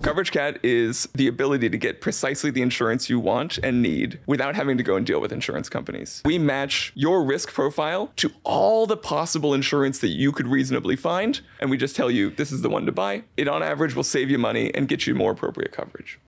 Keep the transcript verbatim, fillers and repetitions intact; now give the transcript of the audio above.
Coverage Cat is the ability to get precisely the insurance you want and need without having to go and deal with insurance companies. We match your risk profile to all the possible insurance that you could reasonably find, and we just tell you this is the one to buy. It on average will save you money and get you more appropriate coverage.